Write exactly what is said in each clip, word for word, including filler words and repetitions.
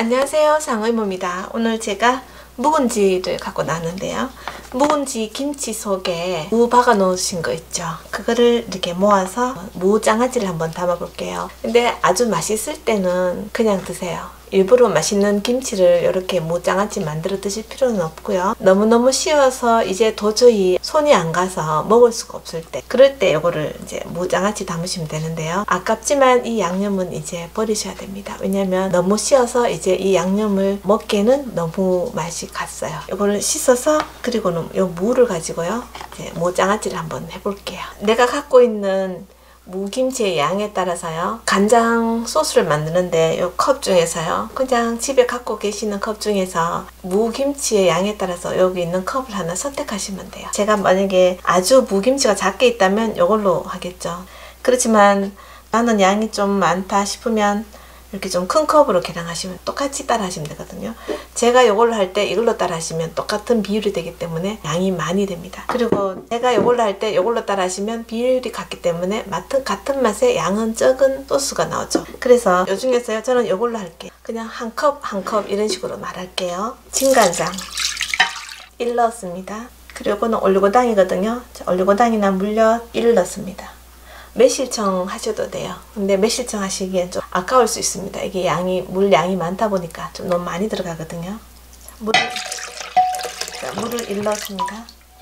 안녕하세요, 상의모입니다. 오늘 제가 묵은지를 갖고 나왔는데요. 묵은지 김치 속에 무 박아 놓으신 거 있죠. 그거를 이렇게 모아서 무장아찌를 한번 담아 볼게요. 근데 아주 맛있을 때는 그냥 드세요. 일부러 맛있는 김치를 이렇게 무장아찌 만들어 드실 필요는 없고요. 너무너무 쉬워서 이제 도저히 손이 안 가서 먹을 수가 없을 때, 그럴 때 이거를 이제 무장아찌 담으시면 되는데요. 아깝지만 이 양념은 이제 버리셔야 됩니다. 왜냐면 너무 쉬워서 이제 이 양념을 먹기에는 너무 맛이 갔어요. 이거를 씻어서 그리고는 이 무를 가지고요, 이제 무장아찌를 한번 해볼게요. 내가 갖고 있는 무김치의 양에 따라서요, 간장 소스를 만드는데 이 컵 중에서요, 그냥 집에 갖고 계시는 컵 중에서 무김치의 양에 따라서 여기 있는 컵을 하나 선택하시면 돼요. 제가 만약에 아주 무김치가 작게 있다면 이걸로 하겠죠. 그렇지만 나는 양이 좀 많다 싶으면 이렇게 좀 큰 컵으로 계량하시면 똑같이 따라 하시면 되거든요. 제가 이걸로 할 때 이걸로 따라 하시면 똑같은 비율이 되기 때문에 양이 많이 됩니다. 그리고 제가 이걸로 할 때 이걸로 따라 하시면 비율이 같기 때문에 같은, 같은 맛에 양은 적은 소스가 나오죠. 그래서 이 중에서요, 저는 이걸로 할게요. 그냥 한 컵 한 컵 이런 식으로 말할게요. 진간장 일 넣었습니다. 그리고 이거는 올리고당이거든요. 올리고당이나 물엿 일 넣습니다. 매실청 하셔도 돼요. 근데 매실청 하시기엔 좀 아까울 수 있습니다. 이게 양이, 물 양이 많다 보니까 좀 너무 많이 들어가거든요. 자, 물을, 자, 물을 일 넣었습니다.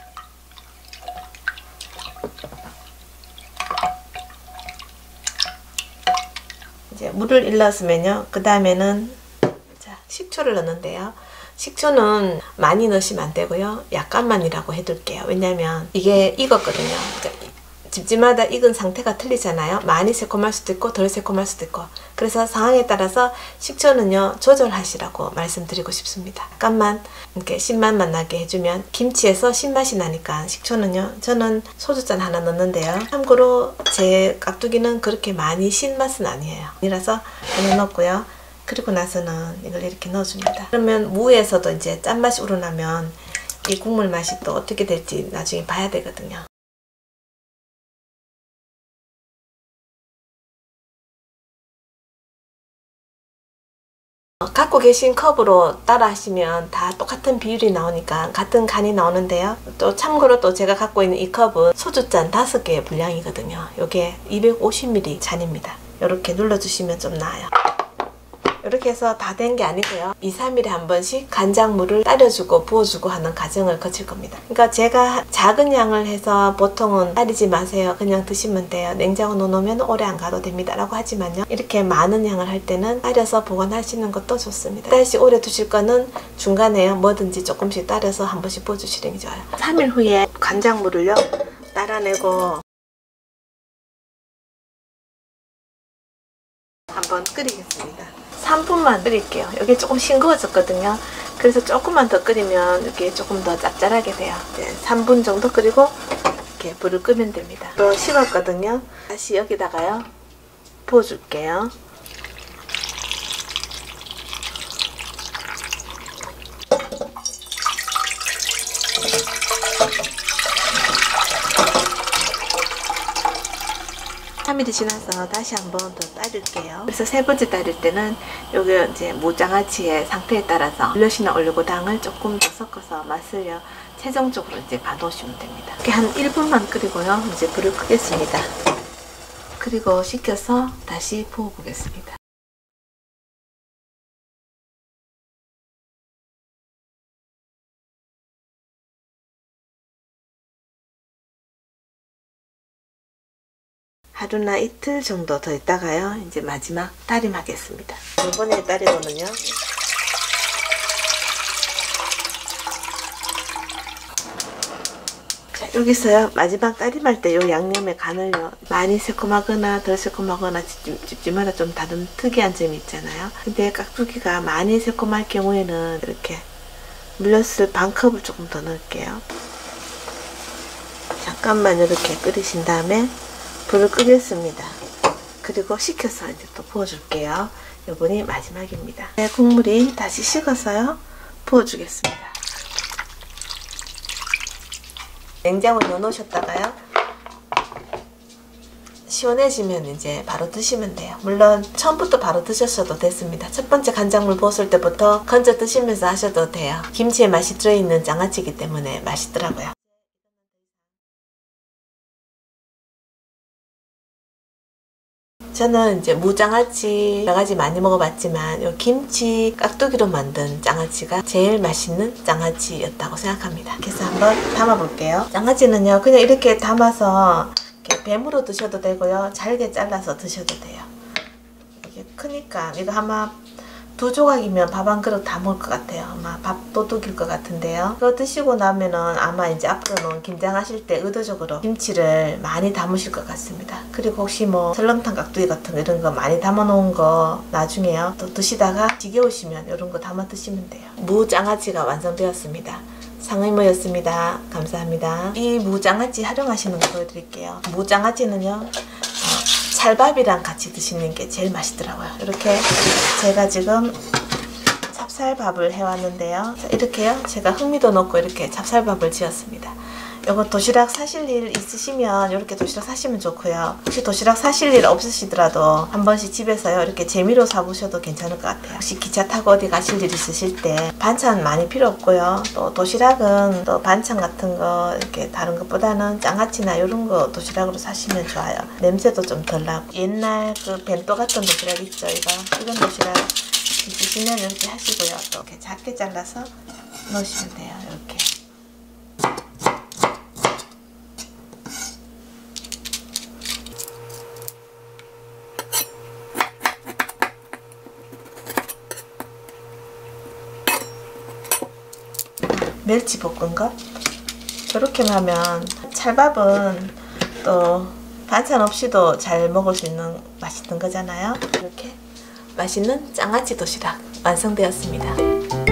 이제 물을 일 넣었으면요, 그 다음에는 자, 식초를 넣는데요. 식초는 많이 넣으시면 안 되고요, 약간만이라고 해둘게요. 왜냐면 이게 익었거든요. 그러니까 집집마다 익은 상태가 틀리잖아요. 많이 새콤할 수도 있고 덜 새콤할 수도 있고, 그래서 상황에 따라서 식초는요 조절하시라고 말씀드리고 싶습니다. 약간만 이렇게 신맛만 나게 해주면, 김치에서 신맛이 나니까 식초는요, 저는 소주잔 하나 넣는데요, 참고로 제 깍두기는 그렇게 많이 신맛은 아니에요. 이라서 하나 넣고요. 그리고 나서는 이걸 이렇게 넣어줍니다. 그러면 무에서도 이제 짠맛이 우러나면 이 국물 맛이 또 어떻게 될지 나중에 봐야 되거든요. 갖고 계신 컵으로 따라 하시면 다 똑같은 비율이 나오니까 같은 간이 나오는데요. 또 참고로 또 제가 갖고 있는 이 컵은 소주잔 다섯 개의 분량이거든요. 이게 이백오십 밀리리터 잔입니다. 이렇게 눌러주시면 좀 나아요. 이렇게 해서 다 된 게 아니고요, 이, 삼 일에 한 번씩 간장물을 따려주고 부어주고 하는 과정을 거칠 겁니다. 그러니까 제가 작은 양을 해서 보통은 따리지 마세요, 그냥 드시면 돼요, 냉장고 넣어놓으면 오래 안 가도 됩니다 라고 하지만요, 이렇게 많은 양을 할 때는 따려서 보관하시는 것도 좋습니다. 다시 오래 두실 거는 중간에요, 뭐든지 조금씩 따려서 한 번씩 부어주시는 게 좋아요. 삼 일 후에 간장물을요 따라내고 한번 끓이겠습니다. 삼 분만 끓일게요. 여기 조금 싱거워졌거든요. 그래서 조금만 더 끓이면 이게 조금 더 짭짤하게 돼요. 이제 삼 분 정도 끓이고 이렇게 불을 끄면 됩니다. 또 식었거든요. 다시 여기다가요 부어줄게요. 삼 일이 지나서 다시 한 번 더 따를게요. 그래서 세 번째 따를 때는 여기 이제 무장아찌의 상태에 따라서 물엿이나 올리고당을 조금 더 섞어서 맛을요 최종적으로 이제 봐놓으시면 됩니다. 이렇게 한 일 분만 끓이고요, 이제 불을 끄겠습니다. 그리고 식혀서 다시 부어보겠습니다. 하루나 이틀 정도 더 있다가요, 이제 마지막 다림하겠습니다. 이번에 다리고는요, 자, 여기서요 마지막 다림할 때 요 양념의 간을요, 많이 새콤하거나 덜 새콤하거나 집, 집집마다 좀 다른 특이한 점이 있잖아요. 근데 깍두기가 많이 새콤할 경우에는 이렇게 물엿을 반 컵을 조금 더 넣을게요. 잠깐만 이렇게 끓이신 다음에 불을 끄겠습니다. 그리고 식혀서 이제 또 부어줄게요. 이번이 마지막입니다. 네, 국물이 다시 식어서요 부어주겠습니다. 냉장고에 넣어 놓으셨다가요 시원해지면 이제 바로 드시면 돼요. 물론 처음부터 바로 드셨어도 됐습니다. 첫 번째 간장물 부었을 때부터 건져 드시면서 하셔도 돼요. 김치에 맛이 들어있는 장아찌이기 때문에 맛있더라고요. 저는 이제 무장아찌 여러 가지 많이 먹어봤지만 요 김치 깍두기로 만든 장아찌가 제일 맛있는 장아찌였다고 생각합니다. 그래서 한번 담아볼게요. 장아찌는요 그냥 이렇게 담아서 이렇게 뱀으로 드셔도 되고요, 잘게 잘라서 드셔도 돼요. 이게 크니까 이거 아마 두 조각이면 밥 한 그릇 다 먹을 것 같아요. 아마 밥도둑일 것 같은데요. 그거 드시고 나면은 아마 이제 앞으로는 김장하실 때 의도적으로 김치를 많이 담으실 것 같습니다. 그리고 혹시 뭐 설렁탕 깍두기 같은 거 이런 거 많이 담아 놓은 거 나중에요 또 드시다가 지겨우시면 이런 거 담아 드시면 돼요. 무장아찌가 완성되었습니다. 상의모였습니다. 감사합니다. 이 무장아찌 활용하시는 거 보여드릴게요. 무장아찌는요 찰밥이랑 같이 드시는 게 제일 맛있더라고요. 이렇게 제가 지금 찹쌀밥을 해왔는데요. 자, 이렇게요. 제가 흥미도 넣고 이렇게 찹쌀밥을 지었습니다. 이거 도시락 사실 일 있으시면 이렇게 도시락 사시면 좋고요. 혹시 도시락 사실 일 없으시더라도 한 번씩 집에서요 이렇게 재미로 사보셔도 괜찮을 것 같아요. 혹시 기차 타고 어디 가실 일 있으실 때 반찬 많이 필요 없고요. 또 도시락은 또 반찬 같은 거 이렇게 다른 것보다는 장아찌나 이런 거 도시락으로 사시면 좋아요. 냄새도 좀 덜 나고. 옛날 그 벤또 같은 도시락 있죠. 이거 이런 도시락 있으시면 이렇게 하시고요. 또 이렇게 작게 잘라서 넣으시면 돼요. 이렇게. 멸치볶음밥 저렇게 하면 찰밥은 또 반찬 없이도 잘 먹을 수 있는 맛있는 거잖아요. 이렇게 맛있는 장아찌 도시락 완성되었습니다.